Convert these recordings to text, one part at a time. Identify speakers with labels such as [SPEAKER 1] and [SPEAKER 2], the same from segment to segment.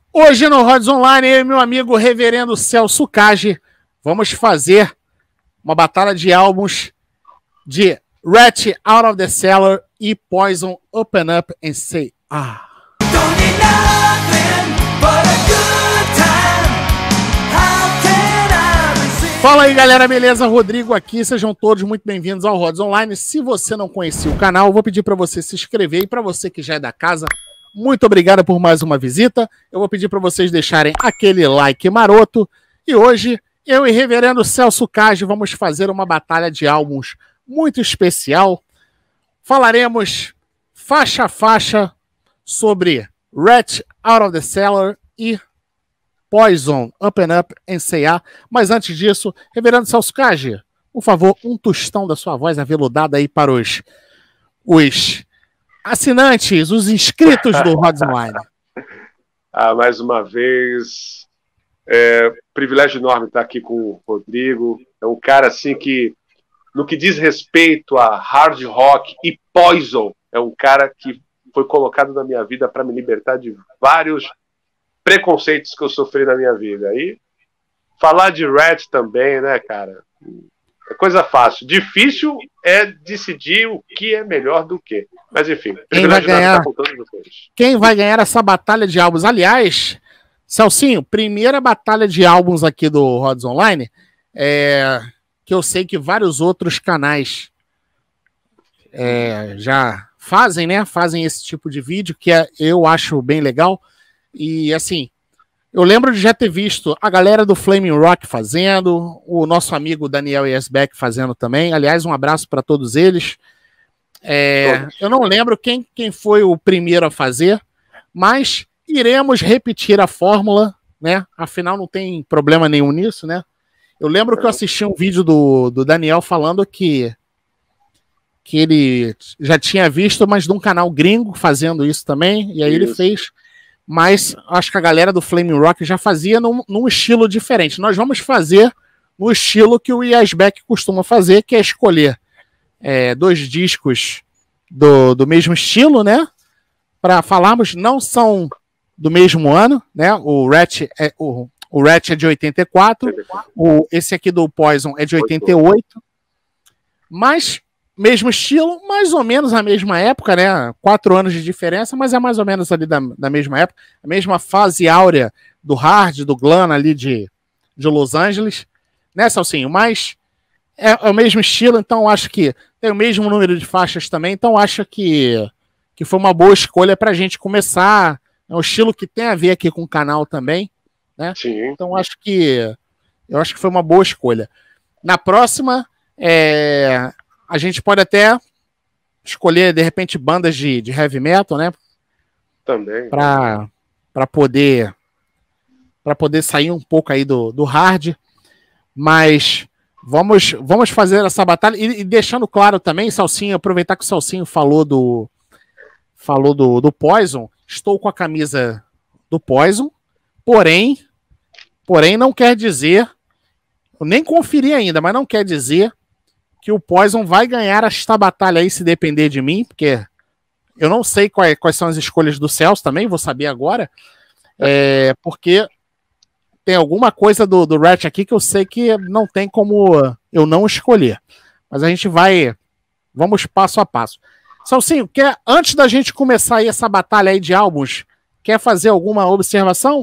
[SPEAKER 1] Hoje no Rods Online, eu e meu amigo Reverendo Celso Cage vamos fazer uma batalha de álbuns de Rat Out of the Cellar e Poison Open Up and Say Ah. Fala aí, galera, beleza? Rodrigo aqui, sejam todos muito bem-vindos ao Rods Online. Se você não conhecia o canal, eu vou pedir para você se inscrever, e para você que já é da casa, muito obrigado por mais uma visita. Eu vou pedir para vocês deixarem aquele like maroto. E hoje, eu e Reverendo Celso Cage vamos fazer uma batalha de álbuns muito especial. Falaremos faixa a faixa sobre Rat Out of the Cellar e Poison Open Up and Say Ah. Mas antes disso, Reverendo Celso Cage, por favor, um tostão da sua voz aveludada aí para os assinantes, os inscritos do Rods Online.
[SPEAKER 2] Mais uma vez, privilégio enorme estar aqui com o Rodrigo. É um cara assim que, no que diz respeito a hard rock e Poison, é um cara que foi colocado na minha vida para me libertar de vários preconceitos que eu sofri na minha vida. E falar de Rat também, né, cara? É coisa fácil. Difícil é decidir o que é melhor do que. Mas enfim,
[SPEAKER 1] quem vai ganhar essa batalha de álbuns? Aliás, Celcinho, primeira batalha de álbuns aqui do Rods Online, que eu sei que vários outros canais já fazem, né? Fazem esse tipo de vídeo, que eu acho bem legal. E assim, eu lembro de já ter visto a galera do Flaming Rock fazendo, o nosso amigo Daniel Yesbeck fazendo também. Aliás, um abraço para todos eles. Eu não lembro quem foi o primeiro a fazer, mas iremos repetir a fórmula, né? Afinal, não tem problema nenhum nisso, né? Eu lembro que eu assisti um vídeo do Daniel falando que ele já tinha visto, mas de um canal gringo fazendo isso também, e aí ele fez. Mas acho que a galera do Flaming Rock já fazia num estilo diferente. Nós vamos fazer no estilo que o Yesbeck costuma fazer, que é escolher dois discos do mesmo estilo, né? Para falarmos, não são do mesmo ano, né? O Rat é de 84, esse aqui do Poison é de 88, mas mesmo estilo, mais ou menos a mesma época, né? 4 anos de diferença, mas é mais ou menos ali da mesma época, a mesma fase áurea do hard, do glam ali de Los Angeles, né, Celcinho? Mas é o mesmo estilo, então acho que tem o mesmo número de faixas também, então acho que foi uma boa escolha pra gente começar. É um estilo que tem a ver aqui com o canal também, né? Sim. Então acho que foi uma boa escolha. Na próxima, a gente pode até escolher, de repente, bandas de heavy metal, né?
[SPEAKER 2] Também.
[SPEAKER 1] Para poder sair um pouco aí do hard. Mas vamos fazer essa batalha. E deixando claro também, Celcinho, aproveitar que o Celcinho falou do Poison. Estou com a camisa do Poison. Porém não quer dizer, eu nem conferi ainda, mas não quer dizer que o Poison vai ganhar esta batalha aí, se depender de mim, porque eu não sei quais são as escolhas do Celso também, vou saber agora, porque tem alguma coisa do Rat aqui que eu sei que não tem como eu não escolher. Mas a gente vamos passo a passo. Celcinho, antes da gente começar aí essa batalha aí de álbuns, quer fazer alguma observação?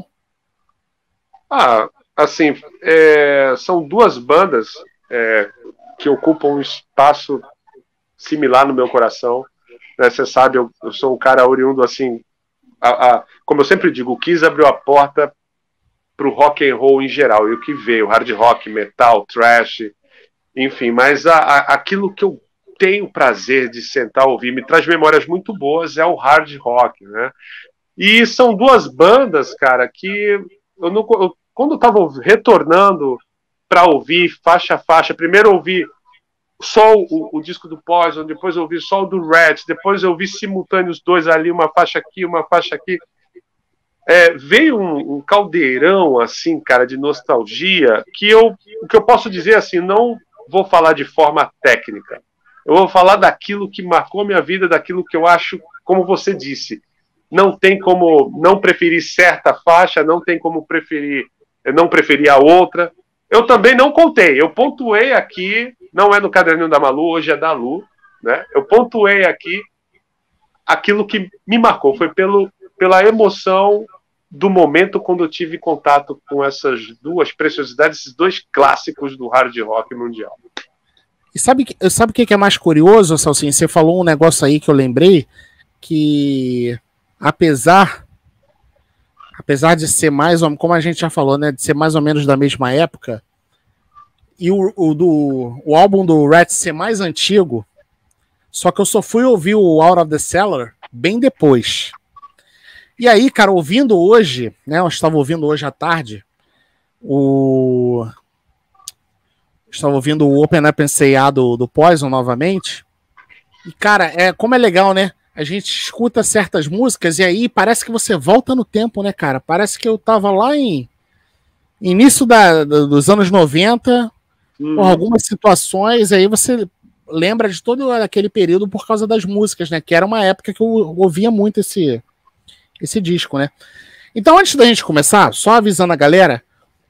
[SPEAKER 2] Assim, são duas bandas que ocupam um espaço similar no meu coração. Né? Você sabe, eu sou um cara oriundo, assim, como eu sempre digo, o Kiss abriu a porta para o rock and roll em geral, e o que veio, hard rock, metal, thrash, enfim, mas aquilo que eu tenho prazer de sentar ouvir, me traz memórias muito boas, é o hard rock, né? E são duas bandas, cara, que quando eu estava retornando para ouvir faixa a faixa, primeiro eu ouvi só o disco do Poison, depois eu ouvi só o do Rat, depois eu ouvi simultâneos dois ali, uma faixa aqui, uma faixa aqui. Veio um caldeirão, assim, cara, de nostalgia, o que eu posso dizer, assim, não vou falar de forma técnica, eu vou falar daquilo que marcou minha vida, daquilo que eu acho, como você disse, não tem como não preferir certa faixa, não tem como não preferir a outra. Eu também não contei, eu pontuei aqui, não é no caderninho da Malu, hoje é da Lu, né? Eu pontuei aqui aquilo que me marcou, foi pela emoção do momento quando eu tive contato com essas duas preciosidades, esses dois clássicos do hard rock mundial.
[SPEAKER 1] E sabe o que é mais curioso, Salsinha? Você falou um negócio aí que eu lembrei, que apesar de ser mais, como a gente já falou, né, de ser mais ou menos da mesma época, e o álbum do Rat ser mais antigo, só que eu só fui ouvir o Out of the Cellar bem depois. E aí, cara, ouvindo hoje, né, eu estava ouvindo hoje à tarde, estava ouvindo o Open Up and Say A do Poison novamente, e cara, como é legal, né? A gente escuta certas músicas e aí parece que você volta no tempo, né, cara? Parece que eu tava lá em início dos anos 90, por algumas situações, aí você lembra de todo aquele período por causa das músicas, né? Que era uma época que eu ouvia muito esse disco, né? Então, antes da gente começar, só avisando a galera,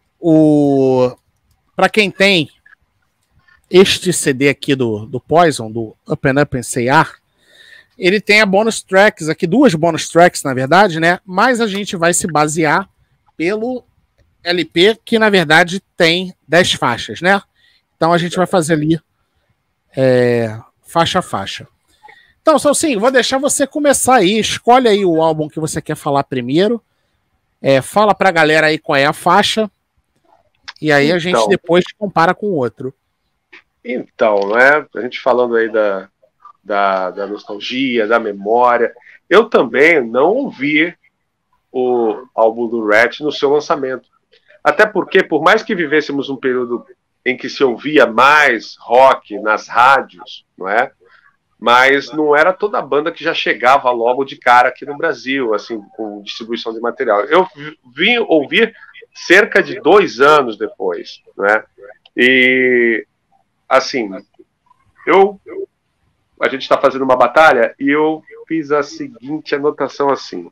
[SPEAKER 1] para quem tem este CD aqui do Poison, do Up and Up and Say A, ele tem a bonus tracks aqui, 2 bonus tracks, na verdade, né? Mas a gente vai se basear pelo LP, que na verdade tem 10 faixas, né? Então a gente vai fazer ali faixa a faixa. Então, Salsinho, vou deixar você começar aí. Escolhe aí o álbum que você quer falar primeiro. Fala pra galera aí qual é a faixa. E aí a gente depois compara com o outro.
[SPEAKER 2] Então, né? A gente falando aí da nostalgia, da memória. Eu também não ouvi o álbum do Rat no seu lançamento. Até porque, por mais que vivêssemos um período em que se ouvia mais rock nas rádios, não é? Mas não era toda a banda que já chegava logo de cara aqui no Brasil, assim, com distribuição de material. Eu vim ouvir cerca de 2 anos depois, né? E, assim, a gente está fazendo uma batalha e eu fiz a seguinte anotação assim.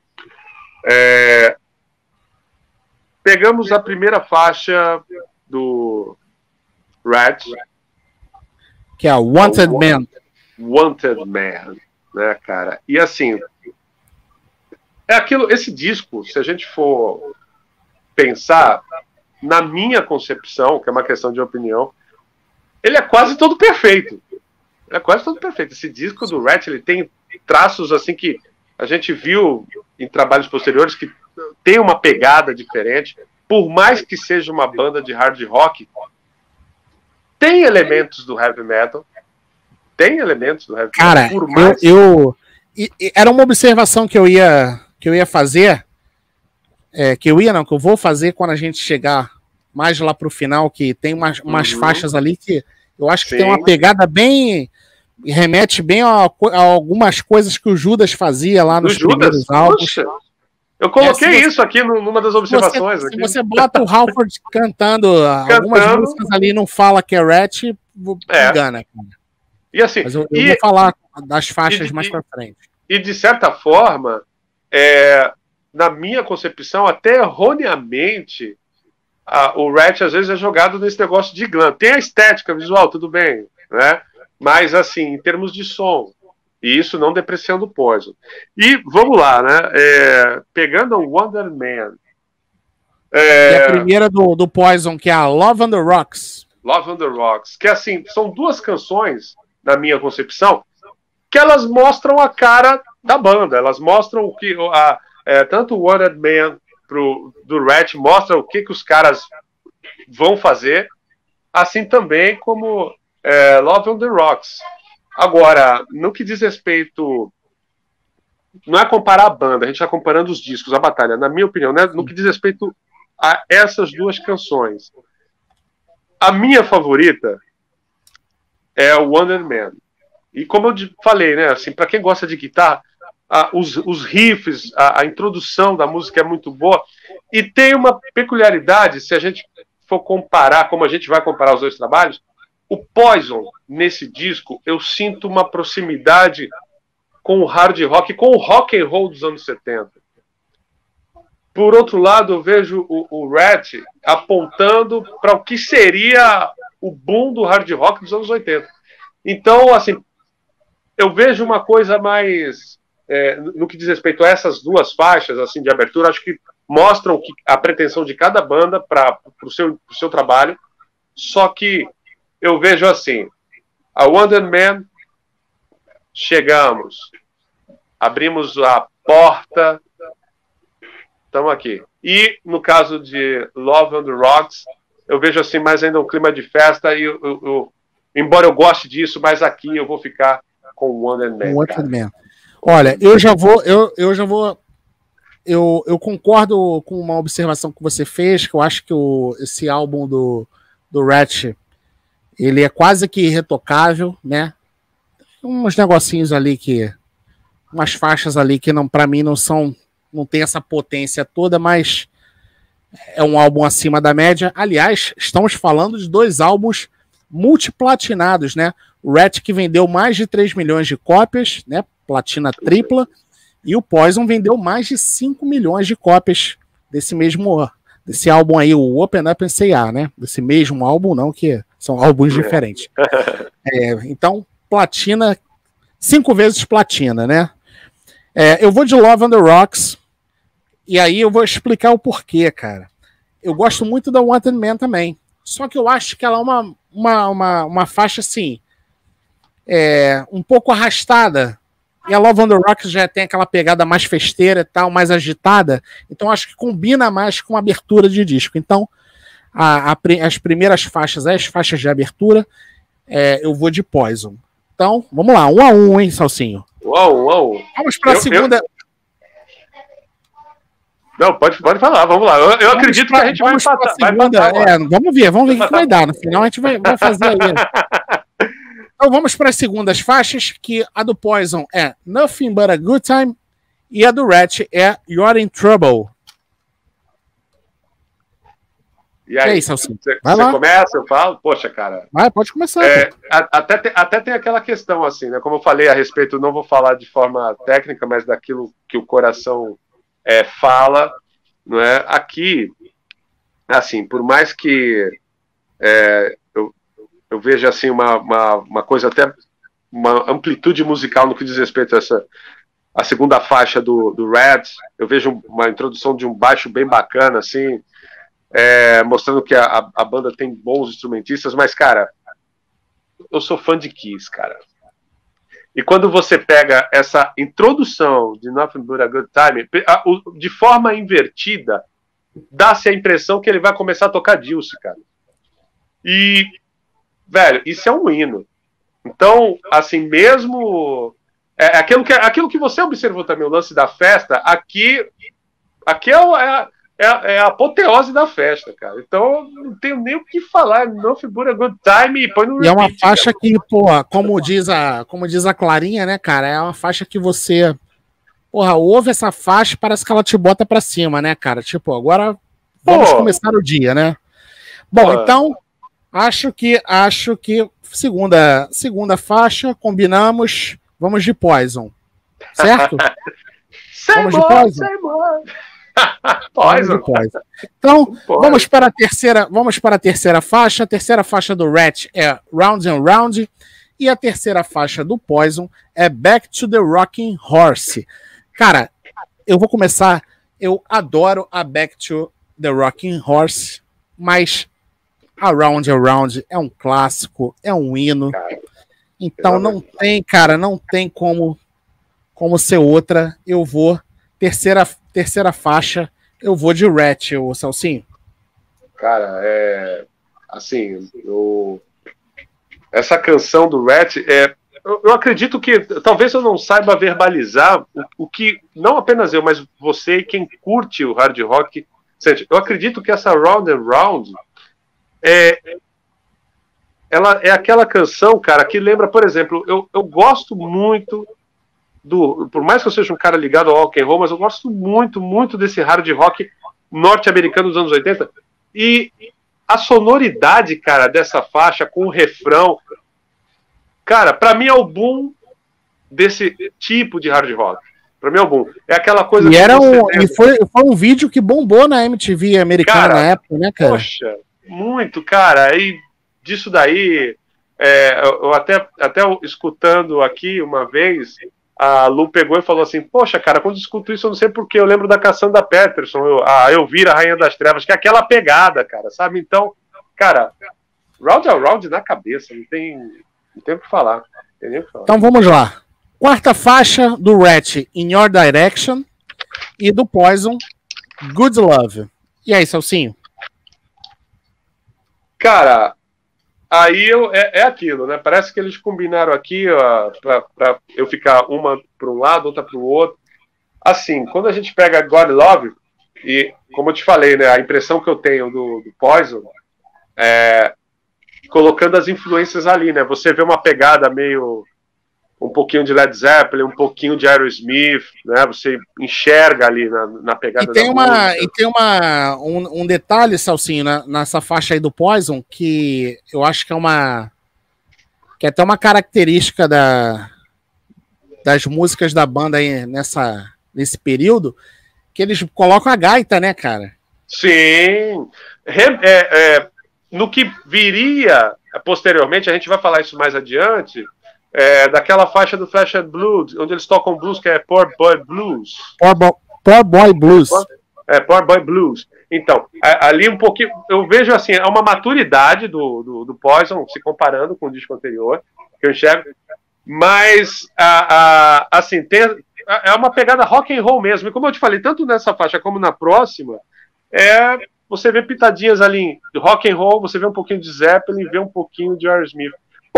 [SPEAKER 2] Pegamos a primeira faixa do Rat,
[SPEAKER 1] que é a Wanted Man.
[SPEAKER 2] Wanted Man, né, cara? E assim, esse disco, se a gente for pensar, na minha concepção, que é uma questão de opinião, ele é quase todo perfeito. Esse disco do Rat, ele tem traços assim que a gente viu em trabalhos posteriores que tem uma pegada diferente. Por mais que seja uma banda de hard rock, tem elementos do heavy metal.
[SPEAKER 1] Cara,
[SPEAKER 2] por mais...
[SPEAKER 1] era uma observação que eu ia fazer, que eu vou fazer quando a gente chegar mais lá pro final, que tem umas faixas ali que eu acho que tem uma pegada bem... remete bem a algumas coisas que o Judas fazia lá nos primeiros álbuns.
[SPEAKER 2] Puxa, eu coloquei isso aqui numa das observações.
[SPEAKER 1] Se você bota o Halford cantando algumas músicas ali e não fala que é Rat, engana.
[SPEAKER 2] E assim,
[SPEAKER 1] mas eu vou falar das faixas mais pra frente.
[SPEAKER 2] E de certa forma, na minha concepção, até erroneamente, o Rat às vezes é jogado nesse negócio de glam. Tem a estética visual, tudo bem, né? Mas assim, em termos de som, e isso não depreciando o Poison. E vamos lá, né? Pegando o Wonder Man.
[SPEAKER 1] E a primeira do Poison, que é a Love on the Rocks.
[SPEAKER 2] Love on the Rocks. Que assim, são 2 canções, na minha concepção, que elas mostram a cara da banda. Elas mostram o que. Tanto o Wonder Man do Rat mostra o que os caras vão fazer, assim também como Love on the Rocks. Agora, no que diz respeito... Não é comparar a banda, a gente está comparando os discos, a batalha. Na minha opinião, né? No que diz respeito a essas 2 canções, a minha favorita é o Wonder Man. E como eu falei, né? Assim, para quem gosta de guitarra, os riffs, a introdução da música é muito boa. E tem uma peculiaridade, se a gente for comparar, como a gente vai comparar os 2 trabalhos, o Poison, nesse disco, eu sinto uma proximidade com o hard rock, com o rock and roll dos anos 70. Por outro lado, eu vejo o Rat apontando para o que seria o boom do hard rock dos anos 80. Então, assim, eu vejo uma coisa mais... no que diz respeito a essas duas faixas assim, de abertura, acho que mostram a pretensão de cada banda para o seu trabalho. Só que eu vejo assim, a Wonder Man, chegamos, abrimos a porta, estamos aqui. E no caso de Love on the Rocks, eu vejo assim mais ainda um clima de festa, e embora eu goste disso, mas aqui eu vou ficar com o Wonder Man.
[SPEAKER 1] Olha, eu concordo com uma observação que você fez, que eu acho que esse álbum do Rat, ele é quase que irretocável, né? Uns negocinhos ali umas faixas ali que não, para mim não tem essa potência toda, mas é um álbum acima da média. Aliás, estamos falando de 2 álbuns multiplatinados, né? O Rat, que vendeu mais de 3 milhões de cópias, né? Platina tripla, e o Poison vendeu mais de 5 milhões de cópias desse álbum aí, o Open Up and Say A, né? Desse mesmo álbum, não, que são álbuns diferentes. Então, platina, 5 vezes platina, né? Eu vou de Love on the Rocks, e aí eu vou explicar o porquê, cara. Eu gosto muito da Wanted Man também, só que eu acho que ela é uma faixa, assim, um pouco arrastada. E a Love on the Rocks já tem aquela pegada mais festeira e tal, mais agitada. Então acho que combina mais com a abertura de disco. Então, as primeiras faixas, as faixas de abertura, eu vou de Poison. Então, vamos lá, 1-1, hein, Salsinho?
[SPEAKER 2] 1-1.
[SPEAKER 1] Vamos para a segunda...
[SPEAKER 2] Não, pode falar, vamos lá. Eu acredito que a gente vai empatar.
[SPEAKER 1] Vamos ver o que vai dar. No final a gente vai fazer aí. Então vamos para as segundas faixas, que a do Poison é Nothing But a Good Time e a do Rat é You're in Trouble.
[SPEAKER 2] E aí, Salsinho? Você começa, eu falo? Poxa, cara.
[SPEAKER 1] Pode começar.
[SPEAKER 2] Até tem aquela questão, assim, né? Como eu falei a respeito, não vou falar de forma técnica, mas daquilo que o coração fala, não é? Aqui, assim, por mais que eu vejo assim uma coisa, até uma amplitude musical no que diz respeito a segunda faixa do Red, eu vejo uma introdução de um baixo bem bacana, assim, mostrando que a banda tem bons instrumentistas, mas, cara, eu sou fã de Kiss, cara. E quando você pega essa introdução de Nothing But a Good Time, de forma invertida, dá-se a impressão que ele vai começar a tocar Dilce, cara. E, velho, isso é um hino. Então, assim, mesmo... aquilo que você observou também, o lance da festa, aqui é a apoteose da festa, cara. Então, não tenho nem o que falar. Nothing But a Good Time e põe no repeat.
[SPEAKER 1] E é uma faixa, cara, que, pô, como diz a Clarinha, né, cara, é uma faixa que você, porra, ouve essa faixa, parece que ela te bota pra cima, né, cara? Tipo, agora vamos começar o dia, né? Bom, então, acho que segunda faixa, combinamos, vamos de Poison, certo? Vamos de Poison?
[SPEAKER 2] Poison.
[SPEAKER 1] Então, vamos para a terceira faixa. A terceira faixa do Rat é Round and Round e a terceira faixa do Poison é Back to the Rocking Horse. Cara, eu vou começar. Eu adoro a Back to the Rocking Horse, mas a Round and Round é um clássico, é um hino. Então não tem como ser outra. Eu vou terceira faixa, eu vou de Rat, o Salsinho.
[SPEAKER 2] Cara, assim, essa canção do Rat, eu acredito que talvez eu não saiba verbalizar o que, não apenas eu, mas você e quem curte o hard rock sente. Eu acredito que essa Round and Round ela é aquela canção, cara, que lembra, por exemplo, eu gosto muito por mais que eu seja um cara ligado ao rock and roll, mas eu gosto muito, muito desse hard rock norte-americano dos anos 80. E a sonoridade, cara, dessa faixa com o refrão, cara, pra mim é o boom desse tipo de hard rock. Pra mim é o boom. É aquela coisa
[SPEAKER 1] e foi um vídeo que bombou na MTV americana, cara, na época, né, cara?
[SPEAKER 2] Poxa, muito, cara. Aí disso daí, eu até escutando aqui uma vez, a Lu pegou e falou assim: poxa, cara, quando eu escuto isso, eu não sei porquê, eu lembro da Cassandra Peterson, eu vira a Rainha das Trevas, que é aquela pegada, cara, sabe? Então, cara, round a round na cabeça, não tem o que falar.
[SPEAKER 1] Então vamos lá. Quarta faixa do Ratch, In Your Direction, e do Poison, Good Love. E aí, Celcinho?
[SPEAKER 2] Cara, aí é aquilo, né? Parece que eles combinaram aqui, ó, pra eu ficar uma para um lado, outra para o outro. Assim, quando a gente pega God Love, e como eu te falei, né? A impressão que eu tenho do Poison colocando as influências ali, né? Você vê uma pegada meio um pouquinho de Led Zeppelin, um pouquinho de Aerosmith, né? Você enxerga ali na pegada
[SPEAKER 1] e tem um detalhe, Celcinho, nessa faixa aí do Poison, que eu acho que é até uma característica das músicas da banda aí nesse período, que eles colocam a gaita, né, cara?
[SPEAKER 2] Sim. No que viria posteriormente, a gente vai falar isso mais adiante, daquela faixa do Flesh and Blood, onde eles tocam blues, que é Poor Boy Blues.
[SPEAKER 1] Poor Boy Blues.
[SPEAKER 2] Poor Boy Blues. Então, ali um pouquinho, eu vejo assim, é uma maturidade do Poison, se comparando com o disco anterior, que eu enxergo, mas, assim, é uma pegada rock and roll mesmo, e como eu te falei, tanto nessa faixa como na próxima, você vê pitadinhas ali de rock and roll, você vê um pouquinho de Zeppelin, vê um pouquinho de Aerosmith.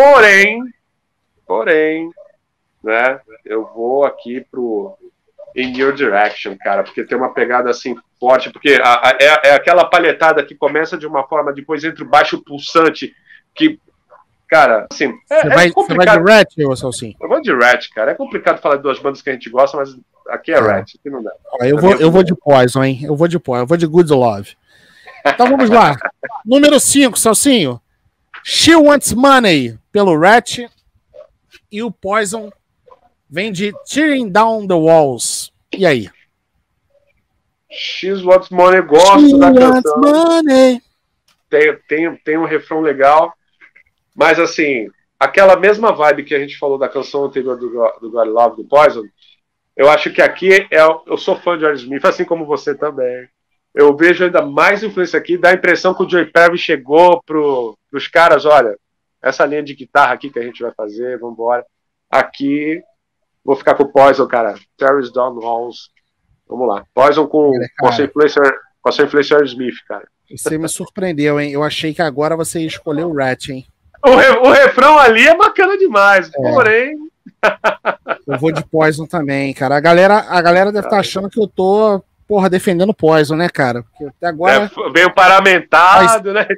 [SPEAKER 2] Porém, né, eu vou aqui pro In Your Direction, cara, porque tem uma pegada assim forte, porque é aquela palhetada que começa de uma forma, depois entra o baixo pulsante, que, cara, assim,
[SPEAKER 1] Você vai de Ratch ou Salsinho?
[SPEAKER 2] Eu vou de Ratch, cara. É complicado falar de duas bandas que a gente gosta, mas aqui é Ratch, aqui não dá.
[SPEAKER 1] Eu vou de Poison, hein? Eu vou de Good Love. Então vamos lá. Número 5, Salsinho. She Wants Money, pelo Ratch. E o Poison vem de Tearing Down the Walls. E aí?
[SPEAKER 2] She Wants Money, gosto da canção.
[SPEAKER 1] Money.
[SPEAKER 2] Tem um refrão legal, mas assim, aquela mesma vibe que a gente falou da canção anterior do God Love, do Poison, eu acho que aqui eu sou fã de Aerosmith, assim como você também. Eu vejo ainda mais influência aqui, dá a impressão que o Joey Perry chegou pros caras, olha, essa linha de guitarra aqui que a gente vai fazer, vamos embora. Aqui, vou ficar com o Poison, cara. Tears Down Walls. Vamos lá. Poison com a sua influência Aerosmith, cara.
[SPEAKER 1] Você me surpreendeu, hein? Eu achei que agora você ia escolher o Ratch, hein?
[SPEAKER 2] O refrão ali é bacana demais, porém...
[SPEAKER 1] Eu vou de Poison também, cara. A galera deve estar achando que eu tô, defendendo Poison, né, cara? Porque até agora...
[SPEAKER 2] Veio paramentado, né?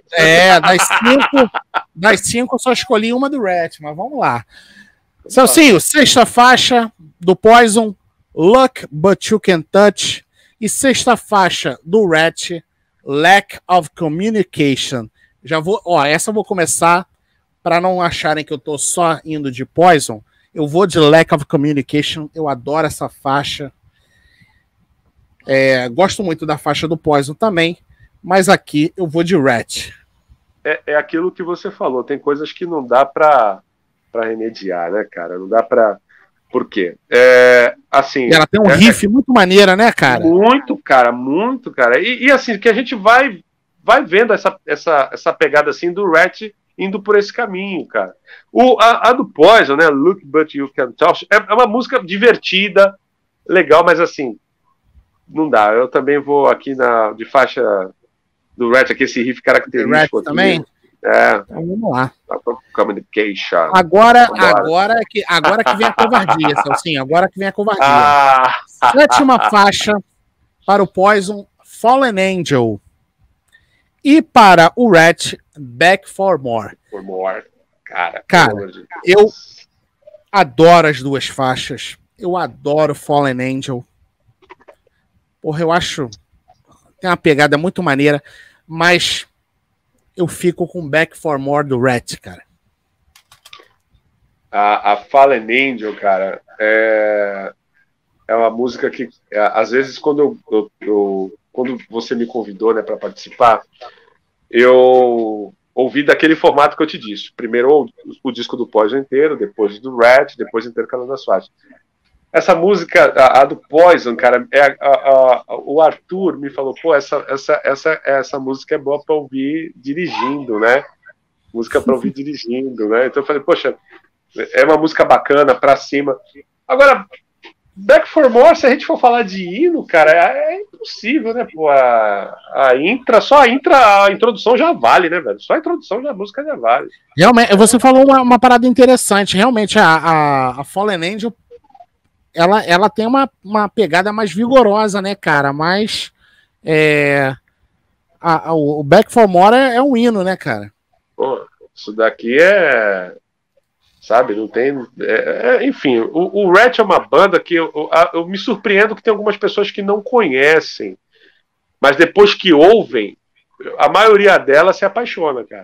[SPEAKER 1] Das 5 eu só escolhi uma do Ratch, mas vamos lá. Celcinho, sexta faixa do Poison, Luck But You Can Touch. E sexta faixa do Ratch, Lack of Communication. Essa eu vou começar, para não acharem que eu tô só indo de Poison, eu vou de Lack of Communication. Eu adoro essa faixa. Gosto muito da faixa do Poison também, mas aqui eu vou de Ratch.
[SPEAKER 2] É aquilo que você falou, tem coisas que não dá para remediar, né, cara? Não dá para... Por quê? Assim...
[SPEAKER 1] E ela tem um riff muito maneira, né, cara?
[SPEAKER 2] Muito, cara. E assim, que a gente vai vendo essa pegada assim do Ratch indo por esse caminho, cara. A do Poison, né, Look But You Can Touch, é uma música divertida, legal, mas assim, não dá. Eu também vou aqui de faixa do Ratch, aqui esse riff característico.
[SPEAKER 1] Ratch também?
[SPEAKER 2] Então,
[SPEAKER 1] vamos lá.
[SPEAKER 2] Communication.
[SPEAKER 1] Agora que vem a covardia, Celcinho. Agora que vem a covardia. Sétima faixa para o Poison, Fallen Angel. E para o Ratch, Back for More.
[SPEAKER 2] For More. Cara,
[SPEAKER 1] eu adoro as duas faixas. Eu adoro Fallen Angel. Porra, eu acho... Tem uma pegada muito maneira, mas... eu fico com Back for More do Ratch, cara.
[SPEAKER 2] A Fallen Angel, cara, é uma música que, às vezes, quando quando você me convidou, né, para participar, eu ouvi daquele formato que eu te disse. Primeiro o disco do Poison inteiro, depois do Rat, depois intercalando as faixas. Essa música, a do Poison, cara, o Arthur me falou, pô, essa música é boa para ouvir dirigindo, né? Música para ouvir dirigindo, né? Então eu falei, poxa, é uma música bacana, pra cima. Agora, Back for More, se a gente for falar de hino, cara, é impossível, né? Pô, só a introdução já vale, né, velho? Só a introdução da música já vale.
[SPEAKER 1] Realmente, você falou uma parada interessante. Realmente, a Fallen Angel, ela tem uma pegada mais vigorosa, né, cara? Mas o Back for More é um hino, né, cara?
[SPEAKER 2] Pô, isso daqui sabe, não tem. Enfim, o Rat é uma banda que eu me surpreendo que tem algumas pessoas que não conhecem, mas depois que ouvem, a maioria delas se apaixona, cara.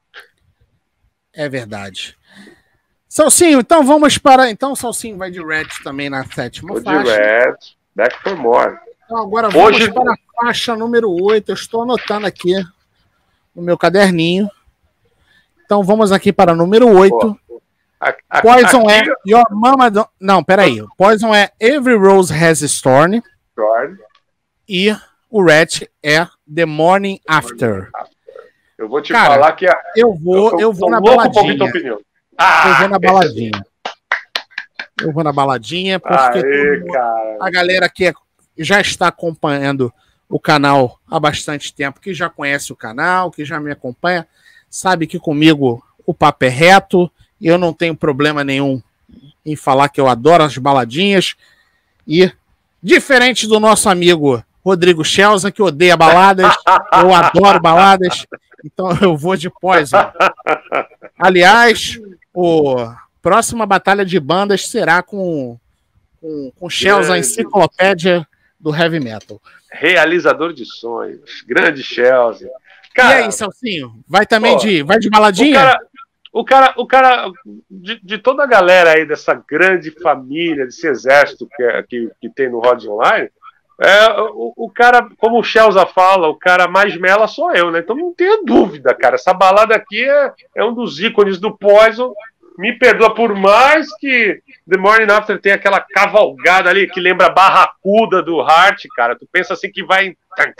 [SPEAKER 1] É verdade. Salsinho, então vamos para. Então, Salsinho vai de Rat também na sétima faixa.
[SPEAKER 2] De Rat, Back for More.
[SPEAKER 1] Então, agora vamos para a faixa número 8. Eu estou anotando aqui no meu caderninho. Então, vamos aqui para a número 8. Poison é Your Mama Don't... Não, peraí. Poison é Every Rose Has a Thorn. E o Rat é The Morning After.
[SPEAKER 2] Eu vou te falar que
[SPEAKER 1] eu vou na baladinha. Eu vou na baladinha. Eu vou na baladinha porque a galera que já está acompanhando o canal há bastante tempo, que já conhece o canal, que já me acompanha, sabe que comigo o papo é reto. E eu não tenho problema nenhum em falar que eu adoro as baladinhas. E, diferente do nosso amigo Rodrigo Schelza, que odeia baladas, eu adoro baladas, então eu vou de Poison. Aliás, a próxima batalha de bandas será com Schelza, a enciclopédia do heavy metal.
[SPEAKER 2] Realizador de sonhos, grande Schelza.
[SPEAKER 1] E aí, Celcinho? Vai também vai de baladinha?
[SPEAKER 2] O cara de toda a galera aí dessa grande família, desse exército que tem no Rod Online, o cara, como o Schelza fala, o cara mais mela sou eu, né? Então não tenha dúvida, cara. Essa balada aqui é um dos ícones do Poison. Me perdoa, por mais que The Morning After tem aquela cavalgada ali que lembra a Barracuda do Heart, cara. Tu pensa assim que vai...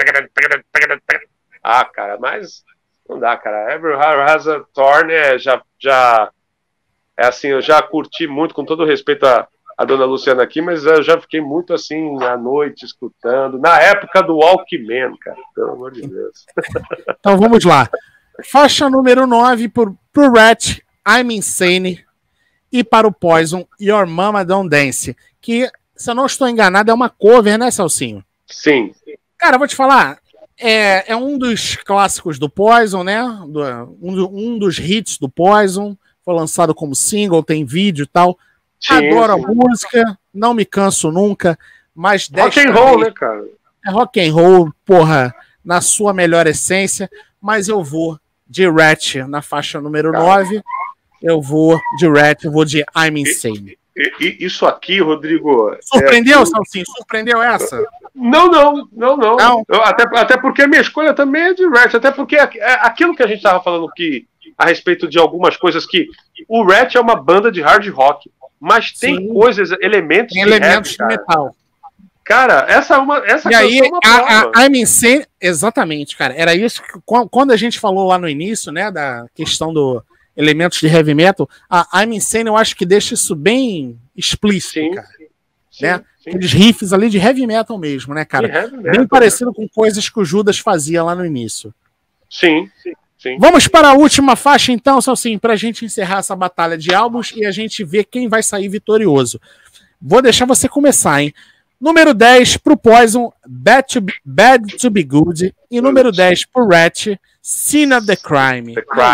[SPEAKER 2] Ah, cara, mas... Não dá, cara. Every Has a Thorn assim, eu já curti muito, com todo respeito à dona Luciana aqui, mas eu já fiquei muito assim à noite escutando, na época do Walkman, cara, pelo amor de Deus.
[SPEAKER 1] Então vamos lá. Faixa número 9 pro Rat, I'm Insane, e para o Poison, Your Mama Don't Dance, que, se eu não estou enganado, é uma cover, né, Celcinho?
[SPEAKER 2] Sim.
[SPEAKER 1] Cara, vou te falar, é um dos clássicos do Poison, né? Um dos hits do Poison. Foi lançado como single, tem vídeo e tal. Sim, adoro a música, não me canso nunca. Mas
[SPEAKER 2] rock and roll, né, cara?
[SPEAKER 1] É rock and roll, porra, na sua melhor essência. Mas eu vou de Rat na faixa número 9. Eu vou de Rat, eu vou de I'm Insane.
[SPEAKER 2] Isso aqui, Rodrigo...
[SPEAKER 1] Surpreendeu, Salsinho? Surpreendeu essa?
[SPEAKER 2] Não. Até porque a minha escolha também é de Rat, até porque aquilo que a gente estava falando a respeito de algumas coisas que o Rat é uma banda de hard rock, mas tem elementos
[SPEAKER 1] de metal.
[SPEAKER 2] Cara, essa
[SPEAKER 1] e aí, é uma prova. I'm Insane, exatamente, cara. Era isso que, quando a gente falou lá no início, né, da questão do elementos de heavy metal, a I'm Insane eu acho que deixa isso bem explícito, cara. Né? Aqueles riffs ali de heavy metal mesmo, né, cara? Bem parecido com coisas que o Judas fazia lá no início.
[SPEAKER 2] Sim.
[SPEAKER 1] Vamos para a última faixa, então, Salsinho, pra gente encerrar essa batalha de álbuns e a gente ver quem vai sair vitorioso. Vou deixar você começar, hein? Número 10 pro Poison, Bad to Be Good. E número 10 pro Rat, Sin of the Crime.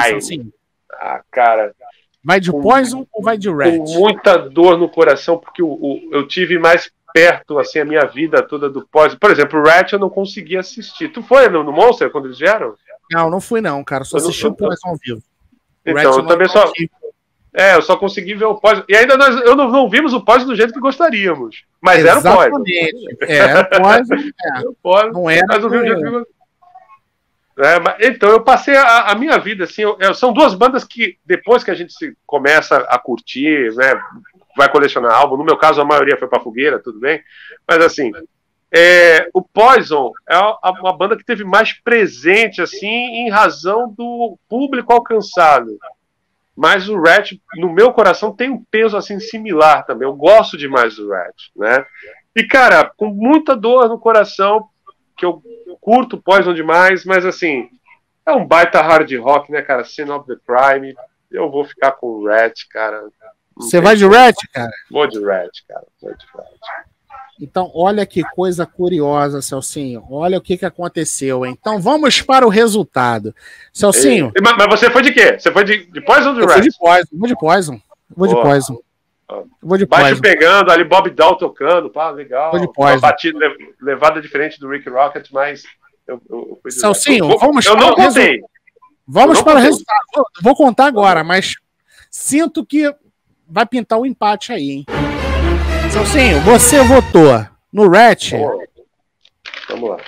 [SPEAKER 2] Cara.
[SPEAKER 1] Vai de Poison ou vai de Rat?
[SPEAKER 2] Com muita dor no coração, porque eu tive mais perto, assim, a minha vida toda do Poison. Por exemplo, o Rat eu não consegui assistir. Tu foi no Monster quando eles vieram?
[SPEAKER 1] Não fui não, cara. Só assisti o Poison ao vivo.
[SPEAKER 2] Então, eu também só... Eu só consegui ver o Poison. E ainda eu não vimos o Poison do jeito que gostaríamos. Mas era o Poison.
[SPEAKER 1] Era o Poison. Não era.
[SPEAKER 2] Mas não vi o jeito que gostaríamos. Então eu passei a minha vida assim. São duas bandas que depois que a gente começa a curtir, né, vai colecionar álbum. No meu caso a maioria foi pra fogueira, tudo bem. Mas assim, o Poison é uma banda que teve mais presente assim em razão do público alcançado. Mas o Ratt, no meu coração, tem um peso assim similar também. Eu gosto demais do Ratt, né? E cara, com muita dor no coração, que eu curto Poison demais, mas assim, é um baita hard rock, né, cara? Sin of the Crime. Eu vou ficar com o Ratt, cara.
[SPEAKER 1] Você vai de Ratt, cara?
[SPEAKER 2] Vou de Ratt, cara. Vou de Ratt.
[SPEAKER 1] Então, olha que coisa curiosa, Celcinho. Olha o que aconteceu. Então, vamos para o resultado. Celcinho.
[SPEAKER 2] Mas você foi de quê? Você foi de Poison ou de Ratt?
[SPEAKER 1] Vou de Poison. Vou de Poison.
[SPEAKER 2] Baixo pegando, ali Bob Doll tocando, pá, legal.
[SPEAKER 1] Vou de Poison.
[SPEAKER 2] Batida, levada diferente do Rick Rocket, mas eu fui de
[SPEAKER 1] Celcinho,
[SPEAKER 2] vamos para o resultado.
[SPEAKER 1] Vamos para o resultado. Vou contar agora, mas sinto que vai pintar um empate aí, hein? Celcinho, você votou no Ratt.
[SPEAKER 2] Vamos lá.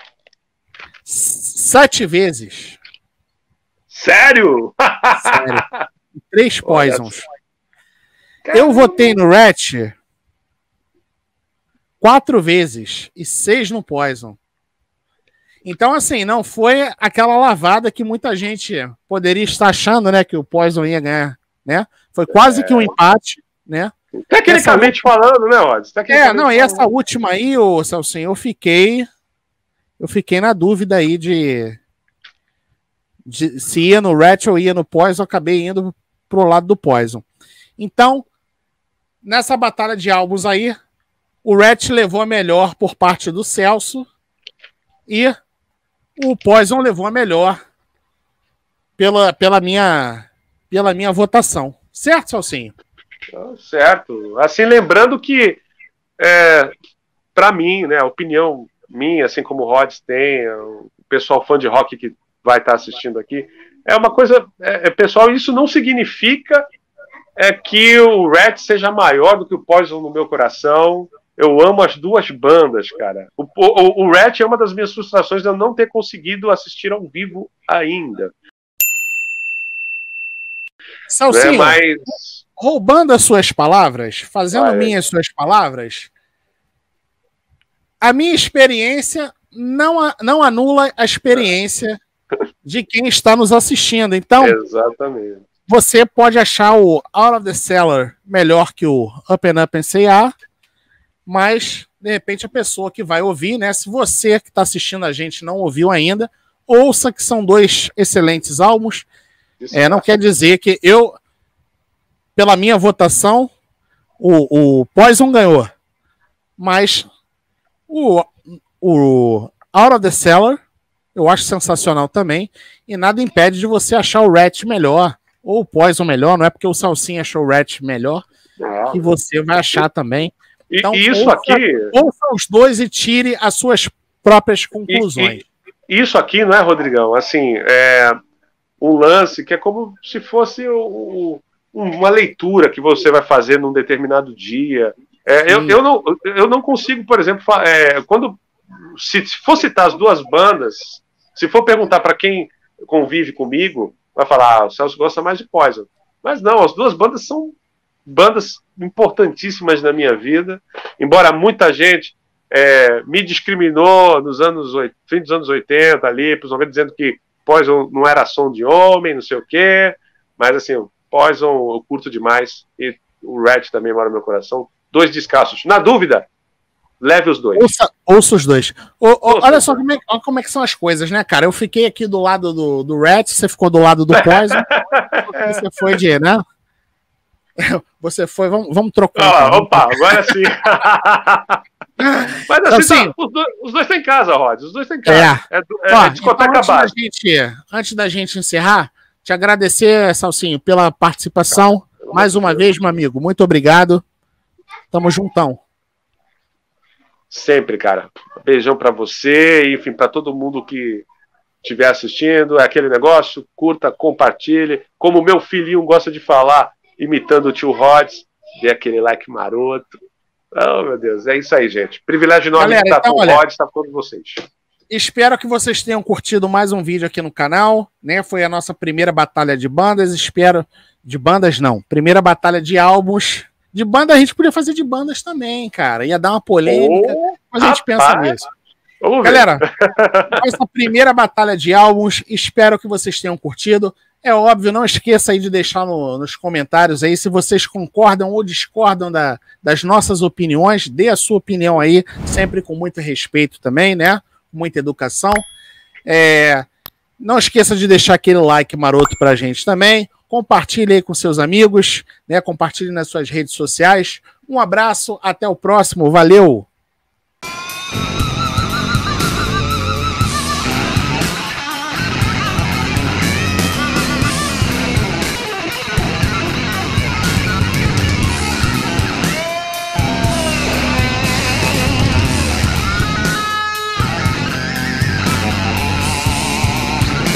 [SPEAKER 1] 7 vezes.
[SPEAKER 2] Sério?
[SPEAKER 1] Sério. 3 Poisons. Eu votei no Ratt 4 vezes e 6 no Poison. Então, assim, não foi aquela lavada que muita gente poderia estar achando, né, que o Poison ia ganhar, né? Foi quase que um empate, né?
[SPEAKER 2] Tecnicamente falando, né, Odds?
[SPEAKER 1] E essa última aí, Celcinho, eu fiquei na dúvida aí de se ia no Ratt ou ia no Poison, eu acabei indo pro lado do Poison. Então, nessa batalha de álbuns aí, o Ratt levou a melhor por parte do Celso e o Poison levou a melhor pela minha votação. Certo, Celcinho?
[SPEAKER 2] Certo. Assim, lembrando que, para mim, né, a opinião minha, assim como o Rods tem, o pessoal fã de rock que vai estar assistindo aqui, é uma coisa, pessoal, isso não significa que o Ratt seja maior do que o Poison no meu coração. Eu amo as duas bandas, cara. O Ratt é uma das minhas frustrações de eu não ter conseguido assistir ao vivo ainda.
[SPEAKER 1] Celcinho, roubando as suas palavras, fazendo minhas suas palavras, a minha experiência não anula a experiência de quem está nos assistindo. Então,
[SPEAKER 2] exatamente.
[SPEAKER 1] Você pode achar o Out of the Cellar melhor que o Up and Up and Say Ah, mas, de repente, a pessoa que vai ouvir, né? Se você que está assistindo a gente não ouviu ainda, ouça que são 2 excelentes álbuns. Não quer dizer que pela minha votação, o Poison ganhou. Mas o Out of the Cellar eu acho sensacional também. E nada impede de você achar o Ratt melhor, ou o Poison melhor. Não é porque o Salsinha achou o Ratt melhor que você vai achar também. Então, ouça os 2 e tire as suas próprias conclusões.
[SPEAKER 2] Isso aqui, não é, Rodrigão? Assim, um lance que é como se fosse uma leitura que você vai fazer num determinado dia. Eu não consigo, por exemplo, se for citar as duas bandas, se for perguntar para quem convive comigo, vai falar, o Celso gosta mais de Poison. Mas não, as duas bandas são bandas importantíssimas na minha vida, embora muita gente me discriminou nos fim dos anos 80, ali, principalmente dizendo que Poison não era som de homem, não sei o quê, mas assim, Poison eu curto demais, e o Ratt também mora no meu coração. 2 descassos. Na dúvida, leve os 2.
[SPEAKER 1] Ouça os 2. Olha só como é que são as coisas, né, cara? Eu fiquei aqui do lado do Ratt, você ficou do lado do Poison. Você foi de, né? Você foi, vamos trocar.
[SPEAKER 2] Opa, agora sim. Mas assim, os 2 estão em casa, Rod. Os 2 estão em casa. Discoteca básica.
[SPEAKER 1] Antes da gente encerrar, te agradecer, Salsinho, pela participação. Mais uma vez, meu amigo. Muito obrigado. Tamo juntão.
[SPEAKER 2] Sempre, cara. Beijão pra você, enfim, pra todo mundo que estiver assistindo. É aquele negócio, curta, compartilhe. Como o meu filhinho gosta de falar, imitando o tio Rods, dê aquele like maroto. Oh, meu Deus, é isso aí, gente. Privilégio enorme de estar com o Rods, estar com todos vocês.
[SPEAKER 1] Espero que vocês tenham curtido mais um vídeo aqui no canal, né? Foi a nossa primeira batalha de bandas, espero... De bandas, não. Primeira batalha de álbuns. De banda, a gente podia fazer de bandas também, cara. Ia dar uma polêmica, mas a gente pensa nisso. Galera, essa primeira batalha de álbuns, espero que vocês tenham curtido. É óbvio, não esqueça aí de deixar nos comentários aí se vocês concordam ou discordam das nossas opiniões. Dê a sua opinião aí, sempre com muito respeito também, né? Muita educação. Não esqueça de deixar aquele like maroto pra gente também. Compartilhe aí com seus amigos, né? Compartilhe nas suas redes sociais. Um abraço, até o próximo. Valeu!